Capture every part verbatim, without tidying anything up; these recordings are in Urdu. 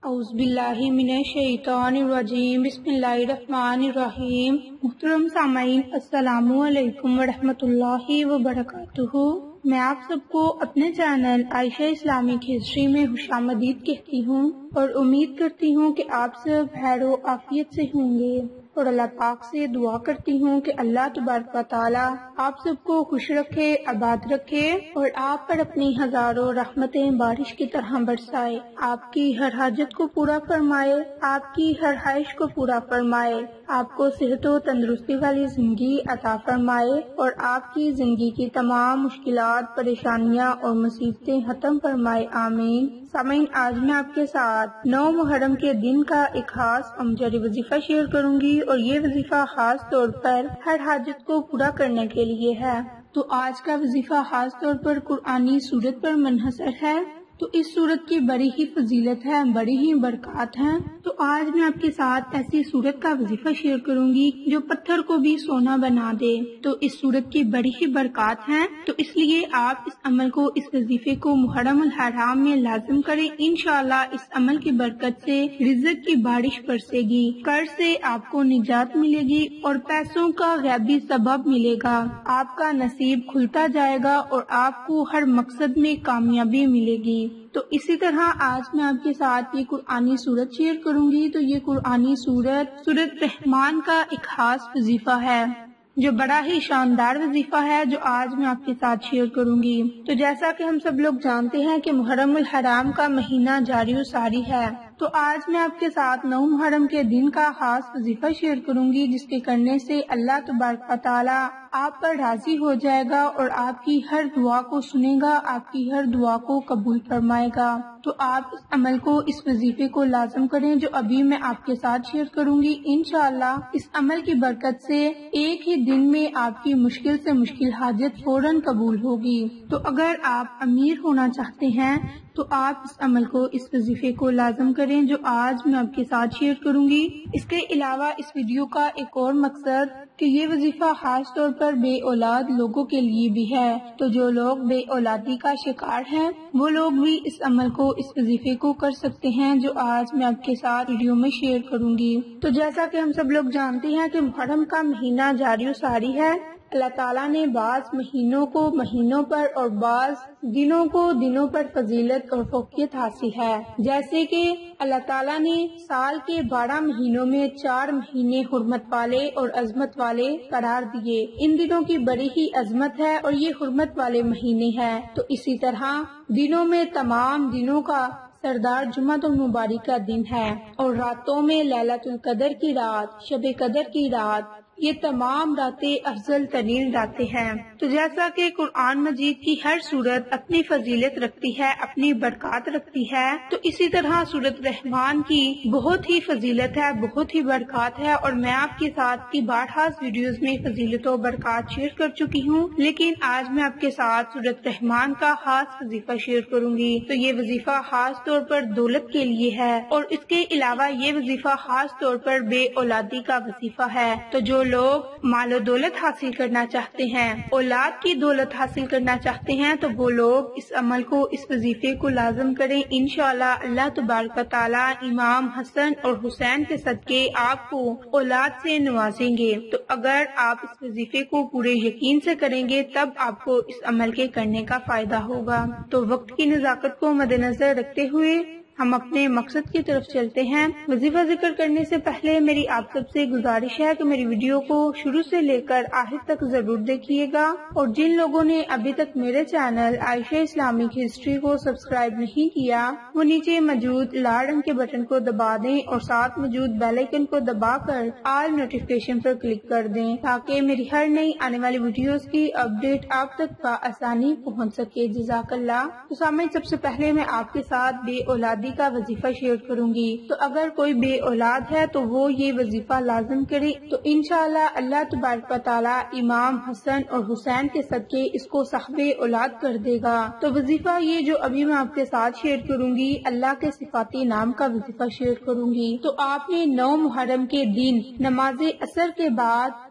اعوذ باللہ من الشیطان الرجیم، بسم اللہ الرحمن الرحیم۔ محترم سامعین، السلام علیکم ورحمۃ اللہ وبرکاتہ۔ میں آپ سب کو اپنے چینل عائشہ اسلامک ہسٹری میں خوش آمدید کہتی ہوں اور امید کرتی ہوں کہ آپ سب خیر و عافیت سے ہوں گے، اور اللہ پاک سے دعا کرتی ہوں کہ اللہ تبارک و تعالی آپ سب کو خوش رکھے، آباد رکھے اور آپ پر اپنی ہزاروں رحمتیں بارش کی طرح برسائے، آپ کی ہر حاجت کو پورا فرمائے، آپ کی ہر خواہش کو پورا فرمائے، آپ کو صحت و تندرستی والی زندگی عطا فرمائے اور آپ کی زندگی کی تمام مشکلات، پریشانیاں اور مصیبتیں ختم فرمائے، آمین۔ سامعین، آج میں آپ کے ساتھ نو محرم کے دن کا ایک خاص امجد وظیفہ شیئر کروں گی، اور یہ وظیفہ خاص طور پر ہر حاجت کو پورا کرنے کے لیے ہے۔ تو آج کا وظیفہ خاص طور پر قرآنی سورت پر منحصر ہے۔ تو اس سورت کی بڑی ہی فضیلت ہے، بڑی ہی برکات ہیں۔ تو آج میں آپ کے ساتھ ایسی سورت کا وظیفہ شیئر کروں گی جو پتھر کو بھی سونا بنا دے۔ تو اس سورت کی بڑی ہی برکات ہیں، تو اس لیے آپ اس عمل کو، اس وظیفے کو محرم الحرام میں لازم کریں۔ انشاءاللہ اس عمل کی برکت سے رزق کی بارش برسے گی، قرض سے آپ کو نجات ملے گی اور پیسوں کا غیبی سبب ملے گا، آپ کا نصیب کھلتا جائے گا اور آپ کو ہر مقصد میں کامیابی ملے گی۔ تو اسی طرح آج میں آپ کے ساتھ یہ قرآنی سورت شیئر کروں گی۔ تو یہ قرآنی سورت سورت رحمان کا ایک خاص وظیفہ ہے، جو بڑا ہی شاندار وظیفہ ہے، جو آج میں آپ کے ساتھ شیئر کروں گی۔ تو جیسا کہ ہم سب لوگ جانتے ہیں کہ محرم الحرام کا مہینہ جاری و ساری ہے، تو آج میں آپ کے ساتھ نو محرم کے دن کا خاص وظیفہ شیئر کروں گی، جس کے کرنے سے اللہ تبارک و تعالی آپ پر راضی ہو جائے گا اور آپ کی ہر دعا کو سنے گا، آپ کی ہر دعا کو قبول فرمائے گا۔ تو آپ اس عمل کو، اس وظیفے کو لازم کریں جو ابھی میں آپ کے ساتھ شیئر کروں گی۔ انشاءاللہ اس عمل کی برکت سے ایک ہی دن میں آپ کی مشکل سے مشکل حاجت فوراً قبول ہوگی۔ تو اگر آپ امیر ہونا چاہتے ہیں تو آپ اس عمل کو، اس وظیفے کو لازم کریں جو آج میں آپ کے ساتھ شیئر کروں گی۔ اس کے علاوہ اس ویڈیو کا ایک اور مقصد کہ یہ وظیفہ خاص طور پر بے اولاد لوگوں کے لیے بھی ہے۔ تو جو لوگ بے اولادی کا شکار ہیں وہ لوگ بھی اس عمل کو، اس وظیفے کو کر سکتے ہیں جو آج میں آپ کے ساتھ ویڈیو میں شیئر کروں گی۔ تو جیسا کہ ہم سب لوگ جانتے ہیں کہ محرم کا مہینہ جاری و ساری ہے، اللہ تعالیٰ نے بعض مہینوں کو مہینوں پر اور بعض دنوں کو دنوں پر فضیلت اور فوقیت حاصل ہے۔ جیسے کہ اللہ تعالیٰ نے سال کے بارہ مہینوں میں چار مہینے حرمت والے اور عظمت والے قرار دیے۔ ان دنوں کی بڑی ہی عظمت ہے اور یہ حرمت والے مہینے ہیں۔ تو اسی طرح دنوں میں تمام دنوں کا سردار جمعۃ المبارک کا دن ہے، اور راتوں میں لیلۃ القدر کی رات، شب قدر کی رات، یہ تمام راتیں افضل ترین راتیں ہیں۔ تو جیسا کہ قرآن مجید کی ہر سورت اپنی فضیلت رکھتی ہے، اپنی برکات رکھتی ہے، تو اسی طرح سورت رحمان کی بہت ہی فضیلت ہے، بہت ہی برکات ہے، اور میں آپ کے ساتھ کی بارہا ویڈیوز میں فضیلت و برکات شیئر کر چکی ہوں، لیکن آج میں آپ کے ساتھ سورت رحمان کا خاص وظیفہ شیئر کروں گی۔ تو یہ وظیفہ خاص طور پر دولت کے لیے ہے، اور اس کے علاوہ یہ وظیفہ خاص طور پر بے اولادی کا وظیفہ ہے۔ تو جو لوگ مال و دولت حاصل کرنا چاہتے ہیں، اولاد کی دولت حاصل کرنا چاہتے ہیں، تو وہ لوگ اس عمل کو، اس وظیفے کو لازم کریں۔ انشاءاللہ اللہ تبارک و تعالی امام حسن اور حسین کے صدقے آپ کو اولاد سے نوازیں گے۔ تو اگر آپ اس وظیفے کو پورے یقین سے کریں گے تب آپ کو اس عمل کے کرنے کا فائدہ ہوگا۔ تو وقت کی نزاکت کو مد نظر رکھتے ہوئے ہم اپنے مقصد کی طرف چلتے ہیں۔ وظیفہ ذکر کرنے سے پہلے میری آپ سب سے گزارش ہے کہ میری ویڈیو کو شروع سے لے کر آخر تک ضرور دیکھیے گا، اور جن لوگوں نے ابھی تک میرے چینل عائشہ اسلامک ہسٹری کو سبسکرائب نہیں کیا وہ نیچے موجود لال رنگ کے بٹن کو دبا دیں اور ساتھ موجود بیل آئیکن کو دبا کر آل نوٹیفیکیشن پر کلک کر دیں، تاکہ میری ہر نئی آنے والی ویڈیوز کی اپڈیٹ آپ تک بآسانی پہنچ سکے۔ جزاک اللہ۔ تو سامعین، سب سے پہلے میں آپ کے ساتھ بے اولادی کا وظیفہ شیئر کروں گی۔ تو اگر کوئی بے اولاد ہے تو وہ یہ وظیفہ لازم کرے، تو انشاءاللہ اللہ تبارک و تعالی امام حسن اور حسین کے صدقے اس کو صاحب اولاد کر دے گا۔ تو وظیفہ یہ جو ابھی میں آپ کے ساتھ شیئر کروں گی، اللہ کے صفاتی نام کا وظیفہ شیئر کروں گی۔ تو آپ نے نو محرم کے دن نماز عصر کے بعد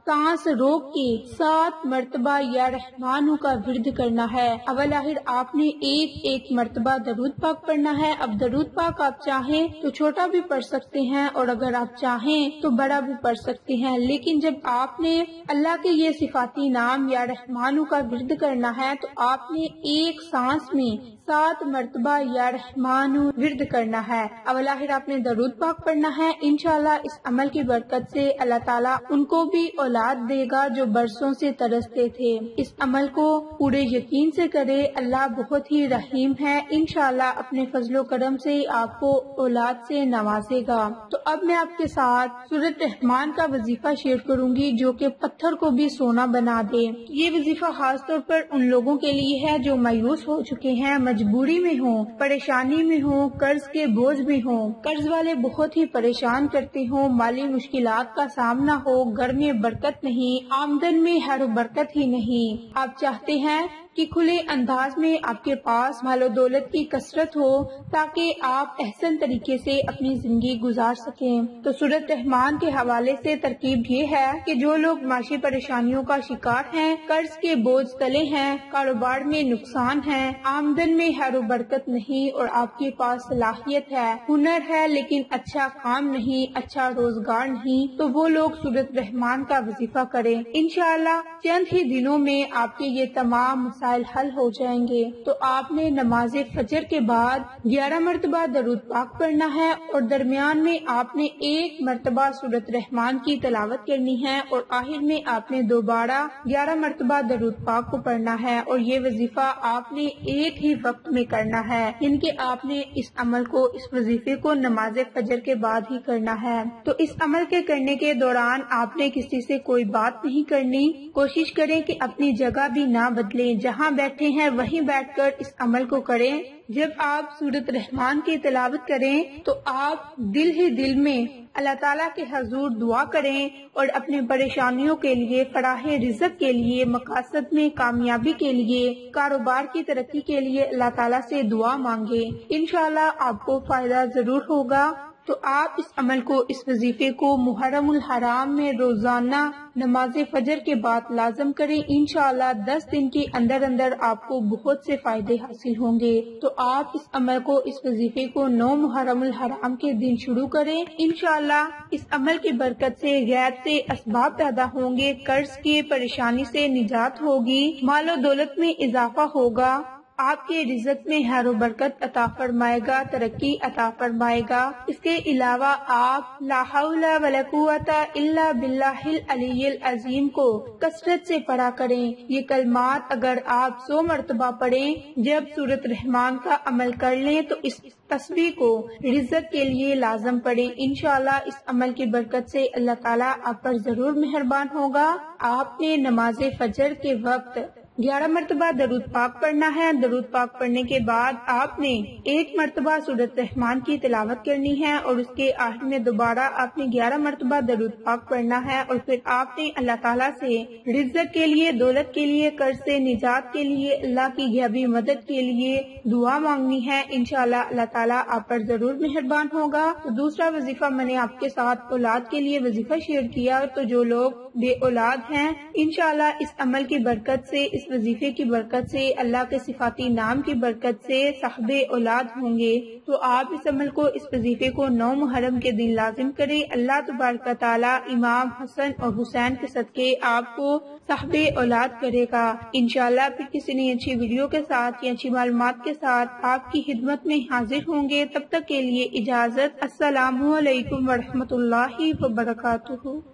सांस रोक के सात मरतबा या रहमानू का विर्द करना है। अवल आखिर आपने एक एक मरतबा दरूद पाक पढ़ना है। अब दरूद पाक आप चाहें तो छोटा भी पढ़ सकते हैं और अगर आप चाहें तो बड़ा भी पढ़ सकते हैं, लेकिन जब आपने अल्लाह के ये सिफाती नाम या रहमानू का विर्द करना है तो आपने एक सांस में सात मरतबा या रहमानू विर्द करना है। अवल आखिर आपने दरूद पाक पढ़ना है। इंशाअल्लाह इस अमल की बरकत से अल्लाह ताला उनको भी औलाद देगा जो बरसों से तरसते थे। इस अमल को पूरे यकीन से करे, अल्लाह बहुत ही रहीम है। इंशाअल्लाह अपने फजलो करम से आपको औलाद से नवाजेगा। तो अब मैं आपके साथ सूरत रहमान का वजीफा शेयर करूंगी जो कि पत्थर को भी सोना बना दे। ये वजीफा खास तौर पर उन लोगों के लिए है जो मायूस हो चुके हैं, मजबूरी में हो, परेशानी में हो, कर्ज के बोझ में हो, कर्ज वाले बहुत ही परेशान करते हो, माली मुश्किलात का सामना हो, घर में बरकत नहीं, आमदन में हर बरकत ही नहीं। आप चाहते हैं कि खुले अंदाज में आपके पास मालो दौलत की कसरत हो ताकि आप एहसन तरीके से अपनी जिंदगी गुजार सकें। तो सूरत रहमान के हवाले से तरकीब ये है कि जो लोग माशी परेशानियों का शिकार हैं, कर्ज के बोझ तले हैं, कारोबार में नुकसान है, आमदन में हर बरकत नहीं और आपके पास सलाहियत है, हुनर है लेकिन अच्छा काम नहीं, अच्छा रोजगार नहीं, तो वो लोग सूरत रहमान का वजीफा करें। इंशाअल्लाह चंद ही दिनों में आपके ये तमाम मसाइल हल हो जाएंगे। तो आपने नमाज फजर के बाद ग्यारह मरतबा दरूद पाक पढ़ना है और दरमियान में आपने एक मरतबा सूरत रहमान की तिलावत करनी है और आखिर में आपने दोबारा ग्यारह मरतबा दरूद पाक को पढ़ना है और ये वजीफा आपने एक ही वक्त में करना है, यानी कि आपने इस अमल को, इस वजीफे को नमाज फजर के बाद ही करना है। तो इस अमल के करने के दौरान आपने किसी से कोई बात नहीं करनी। कोशिश करें कि अपनी जगह भी ना बदलें, जहाँ बैठे हैं वहीं बैठकर इस अमल को करें। जब आप सूरत रहमान की तिलावत करें तो आप दिल ही दिल में अल्लाह ताला के हजूर दुआ करें और अपने परेशानियों के लिए, फराहे रिज़्क़ के लिए, मकासद में कामयाबी के लिए, कारोबार की तरक्की के लिए अल्लाह ताला से दुआ मांगे। इंशाअल्लाह आपको फायदा जरूर होगा। तो आप इस अमल को, इस वजीफे को मुहर्रमुल हराम में रोजाना नमाज फजर के बाद लाजम करें। इंशाअल्लाह दस दिन के अंदर अंदर आपको बहुत से फायदे हासिल होंगे। तो आप इस अमल को, इस वजीफे को नौ मुहर्रमुल हराम के दिन शुरू करें। इंशाअल्लाह इस अमल की बरकत से गैर से असबाब पैदा होंगे, कर्ज की परेशानी से निजात होगी, मालो दौलत में इजाफा होगा, आपके रिज़्क़ में हर बरकत अता फरमाएगा, तरक्की अता फरमाएगा। इसके अलावा आप ला हौला वला कुव्वता इल्ला बिल्लाहिल अलीय्यिल अज़ीम को कसरत से पढ़ा करें। ये कलमात अगर आप सौ मरतबा पढ़ें, जब सूरत रहमान का अमल कर लें तो इस तस्बीह को रिज़्क़ के लिए लाजम पढ़ें। इंशाअल्लाह इस अमल की बरकत से अल्लाह ताला आप पर जरूर मेहरबान होगा। आपने नमाज फजर के वक्त ग्यारह मरतबा दरूद पाक पढ़ना है। दरूद पाक पढ़ने के बाद आपने एक मरतबा सूरत रहमान की तिलावत करनी है और उसके आखिर में दोबारा आपने ग्यारह मरतबा दरूद पाक पढ़ना है और फिर आपने अल्लाह ताला से रिज़्क़ के लिए, दौलत के लिए, कर्ज से निजात के लिए, अल्लाह की गैबी मदद के लिए दुआ मांगनी है। इंशाअल्लाह अल्लाह ताला आप पर जरूर मेहरबान होगा। तो दूसरा वजीफा मैंने आपके साथ औलाद के लिए वजीफा शेयर किया। तो जो लोग बे औलाद हैं, इंशाअल्लाह इस अमल की बरकत से, इस वजीफे की बरकत से, अल्लाह के सिफाती नाम की बरकत से साहिबे औलाद होंगे। तो आप इस अमल को, इस वजीफे को नौ मुहर्रम के दिन लाजिम करें। अल्लाह तबारक तआला इमाम हसन और हुसैन के सदके आपको साहिबे औलाद करेगा। इंशाअल्लाह फिर किसी नई अच्छी वीडियो के साथ या अच्छी मालूमात के साथ आपकी खिदमत में हाजिर होंगे। तब तक के लिए इजाजत। अस्सलामु अलैकुम व रहमतुल्लाहि व बरकातुहू।